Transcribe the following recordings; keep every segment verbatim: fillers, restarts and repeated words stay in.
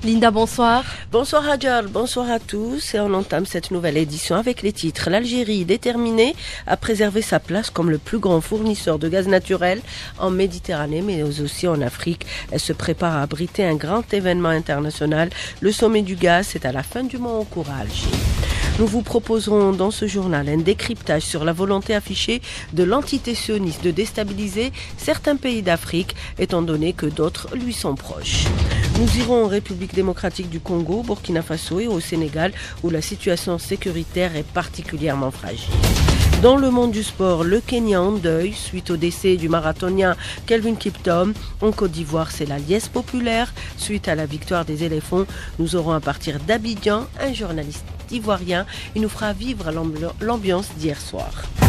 Linda, bonsoir. Bonsoir Hadjar, bonsoir à tous et on entame cette nouvelle édition avec les titres. L'Algérie déterminée à préserver sa place comme le plus grand fournisseur de gaz naturel en Méditerranée mais aussi en Afrique. Elle se prépare à abriter un grand événement international. Le sommet du gaz, c'est à la fin du mois en cours à Alger. Nous vous proposerons dans ce journal un décryptage sur la volonté affichée de l'entité sioniste de déstabiliser certains pays d'Afrique, étant donné que d'autres lui sont proches. Nous irons en République démocratique du Congo, Burkina Faso et au Sénégal, où la situation sécuritaire est particulièrement fragile. Dans le monde du sport, le Kenya en deuil suite au décès du marathonien Kelvin Kiptum. En Côte d'Ivoire, c'est la liesse populaire. Suite à la victoire des éléphants, nous aurons à partir d'Abidjan un journaliste ivoirien. Il nous fera vivre l'ambiance d'hier soir.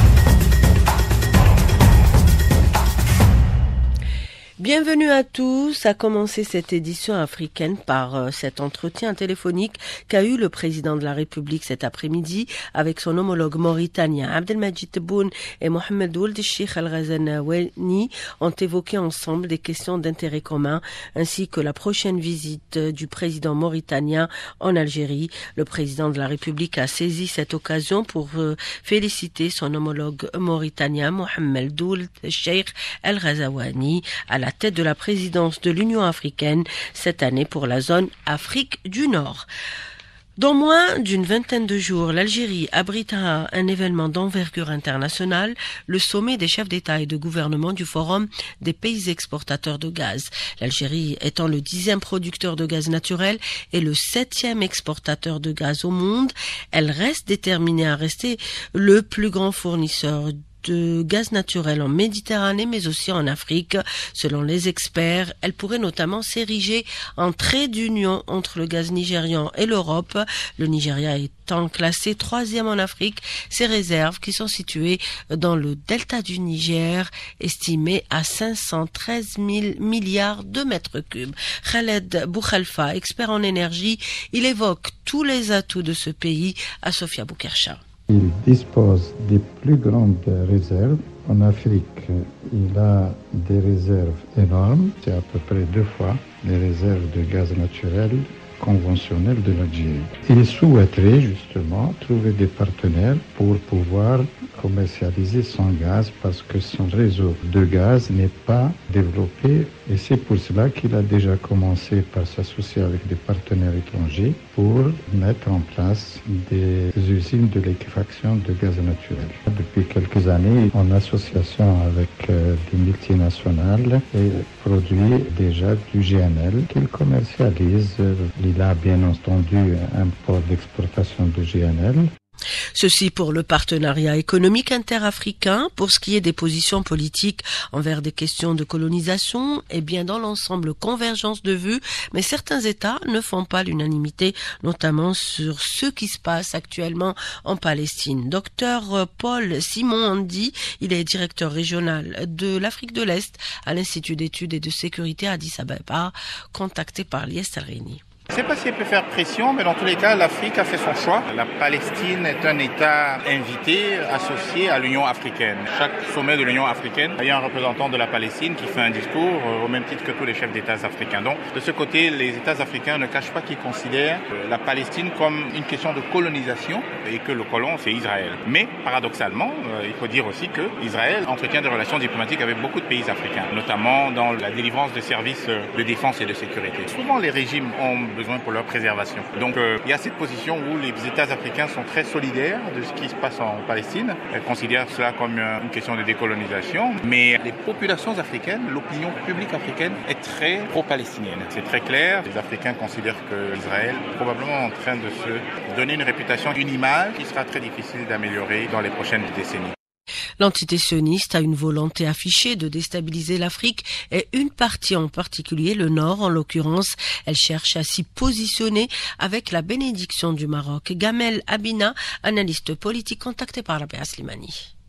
Bienvenue à tous. A commencé cette édition africaine par euh, cet entretien téléphonique qu'a eu le président de la République cet après-midi avec son homologue mauritanien. Abdelmadjid Tebboune et Mohamed Ould Cheikh Al-Ghazouani ont évoqué ensemble des questions d'intérêt commun ainsi que la prochaine visite du président mauritanien en Algérie. Le président de la République a saisi cette occasion pour euh, féliciter son homologue mauritanien Mohamed Ould Cheikh Al-Ghazouani à la tête de la présidence de l'Union africaine cette année pour la zone Afrique du Nord. Dans moins d'une vingtaine de jours, l'Algérie abritera un événement d'envergure internationale, le sommet des chefs d'État et de gouvernement du Forum des pays exportateurs de gaz. L'Algérie étant le dixième producteur de gaz naturel et le septième exportateur de gaz au monde, elle reste déterminée à rester le plus grand fournisseur de gaz naturel en Méditerranée mais aussi en Afrique. Selon les experts, elle pourrait notamment s'ériger en trait d'union entre le gaz nigérian et l'Europe. Le Nigeria étant classé troisième en Afrique, ses réserves qui sont situées dans le delta du Niger, estimées à cinq cent treize mille milliards de mètres cubes. Khaled Boukhalfa, expert en énergie, il évoque tous les atouts de ce pays à Sofia Boukercha. Il dispose des plus grandes réserves. En Afrique, il a des réserves énormes. C'est à peu près deux fois les réserves de gaz naturel conventionnel de l'Algérie. Il souhaiterait justement trouver des partenaires pour pouvoir commercialiser son gaz parce que son réseau de gaz n'est pas développé et c'est pour cela qu'il a déjà commencé par s'associer avec des partenaires étrangers pour mettre en place des usines de l'extraction de gaz naturel. Depuis quelques années, en association avec euh, des multinationales, et produit déjà du G N L qu'il commercialise. Il a bien entendu un port d'exportation de G N L. Ceci pour le partenariat économique interafricain. Pour ce qui est des positions politiques envers des questions de colonisation, eh bien dans l'ensemble convergence de vues, mais certains États ne font pas l'unanimité, notamment sur ce qui se passe actuellement en Palestine. Docteur Paul Simon-Andy, il est directeur régional de l'Afrique de l'Est à l'Institut d'études et de sécurité à Addis Abeba, contacté par Lies Al-Rini. Je ne sais pas si elle peut faire pression, mais dans tous les cas, l'Afrique a fait son choix. La Palestine est un État invité, associé à l'Union africaine. Chaque sommet de l'Union africaine, il y a un représentant de la Palestine qui fait un discours au même titre que tous les chefs d'État africains. Donc, de ce côté, les États africains ne cachent pas qu'ils considèrent la Palestine comme une question de colonisation et que le colon, c'est Israël. Mais, paradoxalement, il faut dire aussi que Israël entretient des relations diplomatiques avec beaucoup de pays africains, notamment dans la délivrance de services de défense et de sécurité. Souvent, les régimes ont besoin pour leur préservation. Donc euh, il y a cette position où les États africains sont très solidaires de ce qui se passe en Palestine. Ils considèrent cela comme une question de décolonisation. Mais les populations africaines, l'opinion publique africaine est très pro-palestinienne. C'est très clair. Les Africains considèrent que Israël est probablement en train de se donner une réputation, une image qui sera très difficile d'améliorer dans les prochaines décennies. L'entité sioniste a une volonté affichée de déstabiliser l'Afrique et une partie en particulier, le Nord en l'occurrence. Elle cherche à s'y positionner avec la bénédiction du Maroc. Gamel Abina, analyste politique contacté par la Béa Slimani.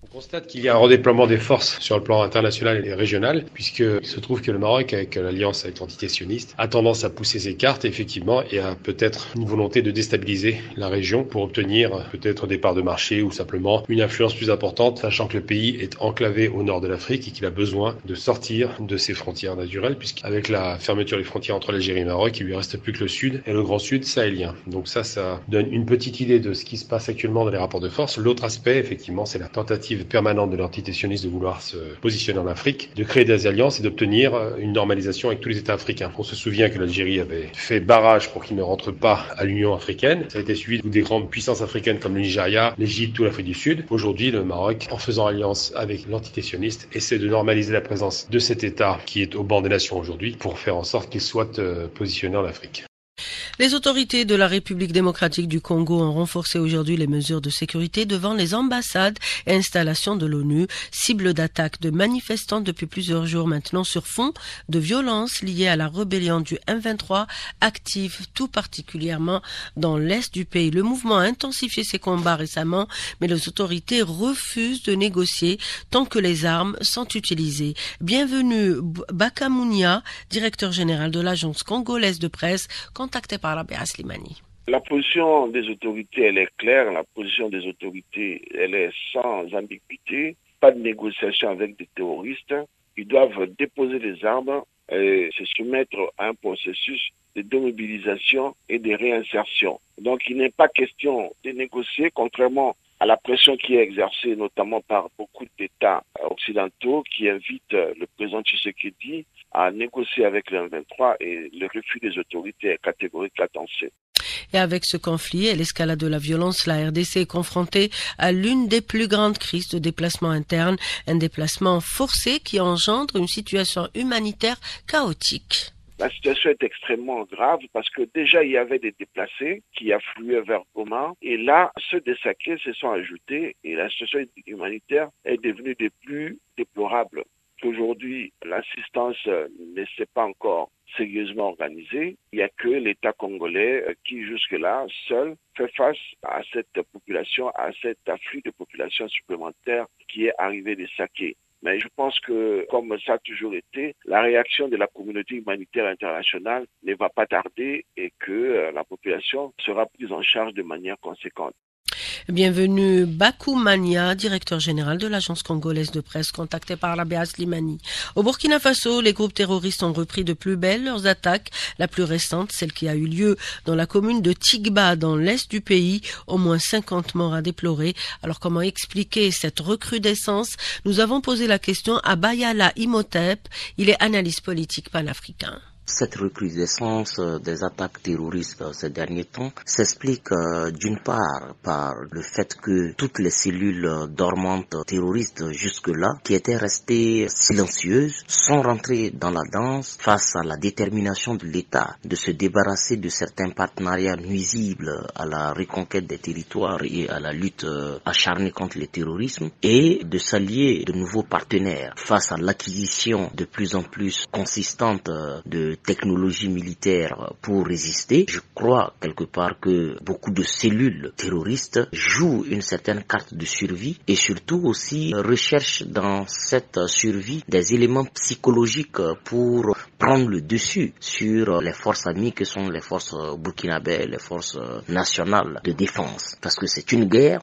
On constate qu'il y a un redéploiement des forces sur le plan international et régional, puisqu'il se trouve que le Maroc, avec l'alliance avec l'entité sioniste, a tendance à pousser ses cartes, effectivement, et a peut-être une volonté de déstabiliser la région pour obtenir peut-être des parts de marché ou simplement une influence plus importante, sachant que le pays est enclavé au nord de l'Afrique et qu'il a besoin de sortir de ses frontières naturelles, puisqu'avec la fermeture des frontières entre l'Algérie et le Maroc, il lui reste plus que le sud et le grand sud sahélien. Donc ça, ça donne une petite idée de ce qui se passe actuellement dans les rapports de force. L'autre aspect, effectivement, c'est la tentative permanente de l'entité sioniste de vouloir se positionner en Afrique, de créer des alliances et d'obtenir une normalisation avec tous les États africains. On se souvient que l'Algérie avait fait barrage pour qu'il ne rentre pas à l'Union africaine. Ça a été suivi des grandes puissances africaines comme le Nigeria, l'Égypte ou l'Afrique du Sud. Aujourd'hui, le Maroc, en faisant alliance avec l'entité sioniste, essaie de normaliser la présence de cet État qui est au banc des nations aujourd'hui pour faire en sorte qu'il soit euh, positionné en Afrique. Les autorités de la République démocratique du Congo ont renforcé aujourd'hui les mesures de sécurité devant les ambassades et installations de l'ONU, cible d'attaques de manifestants depuis plusieurs jours maintenant sur fond de violences liées à la rébellion du M vingt-trois, active tout particulièrement dans l'est du pays. Le mouvement a intensifié ses combats récemment, mais les autorités refusent de négocier tant que les armes sont utilisées. Bienvenue Bakamounia, directeur général de l'agence congolaise de presse, contacté par Rabia Slimani. La position des autorités, elle est claire. La position des autorités, elle est sans ambiguïté. Pas de négociation avec des terroristes. Ils doivent déposer les armes et se soumettre à un processus de démobilisation et de réinsertion. Donc, il n'est pas question de négocier, contrairement à la pression qui est exercée notamment par beaucoup d'États occidentaux qui invitent le président Tshisekedi à négocier avec le M vingt-trois, et le refus des autorités est catégorique à danser. Et avec ce conflit et l'escalade de la violence, la R D C est confrontée à l'une des plus grandes crises de déplacement interne, un déplacement forcé qui engendre une situation humanitaire chaotique. La situation est extrêmement grave parce que déjà il y avait des déplacés qui affluaient vers Goma, et là ceux des Saké se sont ajoutés et la situation humanitaire est devenue de plus déplorable. Aujourd'hui, l'assistance ne s'est pas encore sérieusement organisée. Il n'y a que l'État congolais qui jusque-là seul fait face à cette population, à cet afflux de population supplémentaire qui est arrivé des Saké. Mais je pense que, comme ça a toujours été, la réaction de la communauté humanitaire internationale ne va pas tarder et que la population sera prise en charge de manière conséquente. Bienvenue Bakoumania, directeur général de l'agence congolaise de presse, contacté par Rabia Slimani. Au Burkina Faso, les groupes terroristes ont repris de plus belle leurs attaques. La plus récente, celle qui a eu lieu dans la commune de Tigba, dans l'est du pays. Au moins cinquante morts à déplorer. Alors comment expliquer cette recrudescence? Nous avons posé la question à Bayala Imhotep. Il est analyste politique panafricain. Cette recrudescence des attaques terroristes ces derniers temps s'explique euh, d'une part par le fait que toutes les cellules dormantes terroristes jusque-là, qui étaient restées silencieuses, sont rentrées dans la danse face à la détermination de l'État de se débarrasser de certains partenariats nuisibles à la reconquête des territoires et à la lutte acharnée contre le terrorisme, et de s'allier de nouveaux partenaires face à l'acquisition de plus en plus consistante de technologie militaire pour résister. Je crois quelque part que beaucoup de cellules terroristes jouent une certaine carte de survie et surtout aussi recherchent dans cette survie des éléments psychologiques pour prendre le dessus sur les forces amies que sont les forces burkinabè, les forces nationales de défense. Parce que c'est une guerre.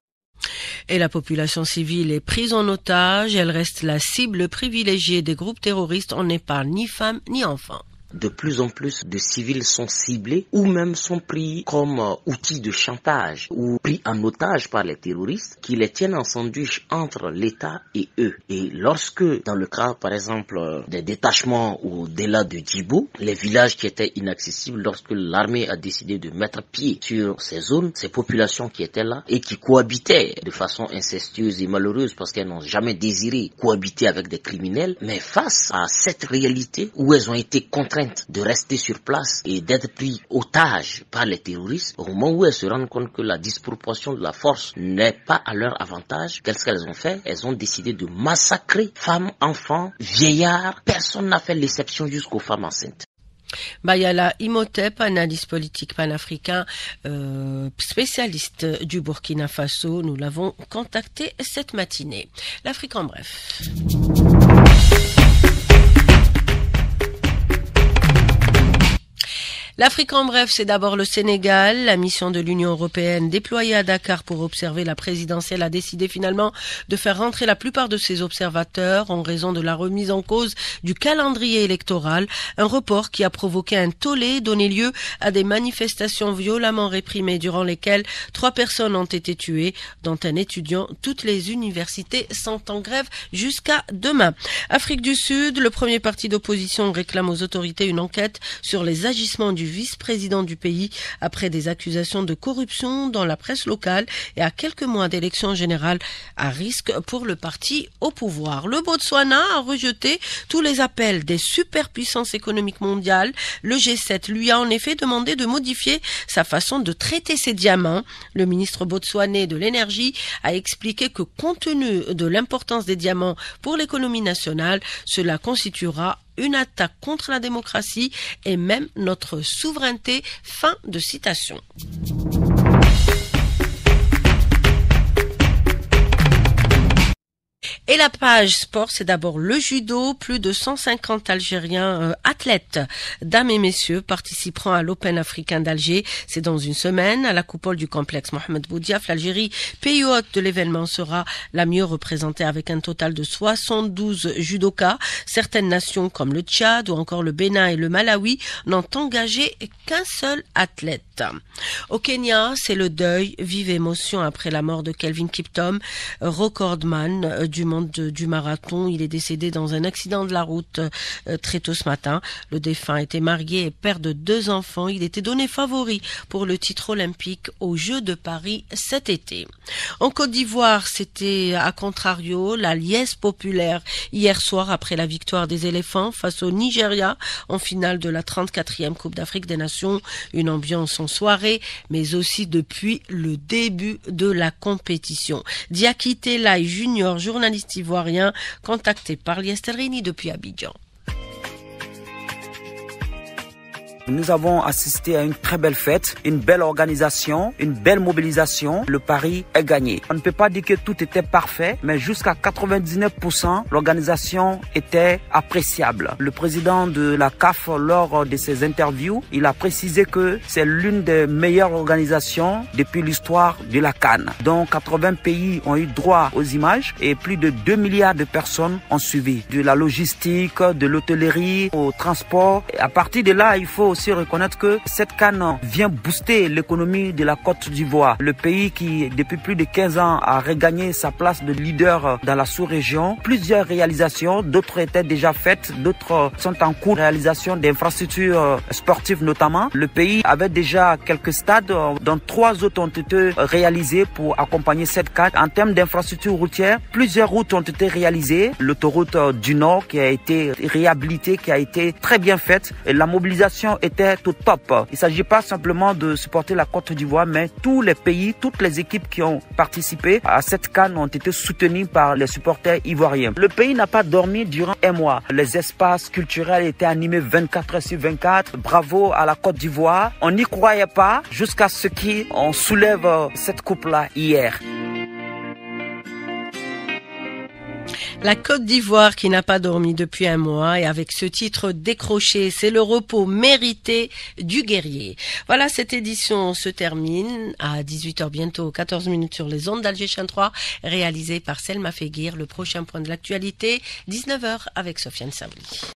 Et la population civile est prise en otage. Elle reste la cible privilégiée des groupes terroristes. On n'épargne ni femmes ni enfants. De plus en plus de civils sont ciblés ou même sont pris comme euh, outils de chantage ou pris en otage par les terroristes qui les tiennent en sandwich entre l'État et eux. Et lorsque, dans le cas par exemple euh, des détachements au-delà de Djibo, les villages qui étaient inaccessibles, lorsque l'armée a décidé de mettre pied sur ces zones, ces populations qui étaient là et qui cohabitaient de façon incestueuse et malheureuse parce qu'elles n'ont jamais désiré cohabiter avec des criminels, mais face à cette réalité où elles ont été contraintes de rester sur place et d'être pris otages par les terroristes, au moment où elles se rendent compte que la disproportion de la force n'est pas à leur avantage, qu'est-ce qu'elles ont fait? Elles ont décidé de massacrer femmes, enfants, vieillards. Personne n'a fait l'exception jusqu'aux femmes enceintes. Bayala Imhotep, analyste politique panafricain, euh, spécialiste du Burkina Faso. Nous l'avons contacté cette matinée. L'Afrique en bref. L'Afrique en bref, c'est d'abord le Sénégal. La mission de l'Union européenne déployée à Dakar pour observer la présidentielle a décidé finalement de faire rentrer la plupart de ses observateurs en raison de la remise en cause du calendrier électoral, un report qui a provoqué un tollé, donné lieu à des manifestations violemment réprimées durant lesquelles trois personnes ont été tuées, dont un étudiant. Toutes les universités sont en grève jusqu'à demain. Afrique du Sud, le premier parti d'opposition réclame aux autorités une enquête sur les agissements du vice-président du pays après des accusations de corruption dans la presse locale et à quelques mois d'élections générales à risque pour le parti au pouvoir. Le Botswana a rejeté tous les appels des superpuissances économiques mondiales. Le G sept lui a en effet demandé de modifier sa façon de traiter ses diamants. Le ministre botswanais de l'énergie a expliqué que compte tenu de l'importance des diamants pour l'économie nationale, cela constituera une attaque contre la démocratie et même notre souveraineté. Fin de citation. Et la page sport, c'est d'abord le judo. Plus de cent cinquante Algériens euh, athlètes, dames et messieurs, participeront à l'Open africain d'Alger. C'est dans une semaine à la coupole du complexe Mohamed Boudiaf. L'Algérie, pays hôte de l'événement, sera la mieux représentée avec un total de soixante-douze judokas. Certaines nations comme le Tchad ou encore le Bénin et le Malawi n'ont engagé qu'un seul athlète. Au Kenya, c'est le deuil, vive émotion après la mort de Kelvin Kiptum, recordman du monde du marathon. Il est décédé dans un accident de la route euh, très tôt ce matin. Le défunt était marié et père de deux enfants. Il était donné favori pour le titre olympique aux Jeux de Paris cet été. En Côte d'Ivoire, c'était à contrario la liesse populaire hier soir après la victoire des éléphants face au Nigeria en finale de la trente-quatrième Coupe d'Afrique des Nations. Une ambiance en soirée, mais aussi depuis le début de la compétition. Diakité Lai Junior, journaliste ivoirien, contacté par Liesterini depuis Abidjan. Nous avons assisté à une très belle fête, une belle organisation, une belle mobilisation. Le pari est gagné. On ne peut pas dire que tout était parfait, mais jusqu'à quatre-vingt-dix-neuf pour cent, l'organisation était appréciable. Le président de la C A F, lors de ses interviews, il a précisé que c'est l'une des meilleures organisations depuis l'histoire de la CAN. Donc quatre-vingts pays ont eu droit aux images et plus de deux milliards de personnes ont suivi. De la logistique, de l'hôtellerie, au transport. Et à partir de là, il faut aussi reconnaître que cette CAN vient booster l'économie de la Côte d'Ivoire. Le pays qui, depuis plus de quinze ans, a regagné sa place de leader dans la sous-région. Plusieurs réalisations, d'autres étaient déjà faites, d'autres sont en cours de réalisation d'infrastructures sportives notamment. Le pays avait déjà quelques stades, dont trois autres ont été réalisés pour accompagner cette CAN. En termes d'infrastructures routières, plusieurs routes ont été réalisées. L'autoroute du Nord qui a été réhabilitée, qui a été très bien faite. Et la mobilisation était au top. Il ne s'agit pas simplement de supporter la Côte d'Ivoire, mais tous les pays, toutes les équipes qui ont participé à cette CAN ont été soutenues par les supporters ivoiriens. Le pays n'a pas dormi durant un mois. Les espaces culturels étaient animés vingt-quatre heures sur vingt-quatre. Bravo à la Côte d'Ivoire. On n'y croyait pas jusqu'à ce qu'on soulève cette coupe-là hier. La Côte d'Ivoire qui n'a pas dormi depuis un mois et avec ce titre décroché, c'est le repos mérité du guerrier. Voilà, cette édition se termine à dix-huit heures bientôt, quatorze minutes sur les ondes d'Alger Chaîne trois, réalisée par Selma Feguir. Le prochain point de l'actualité, dix-neuf heures avec Sofiane Sabri.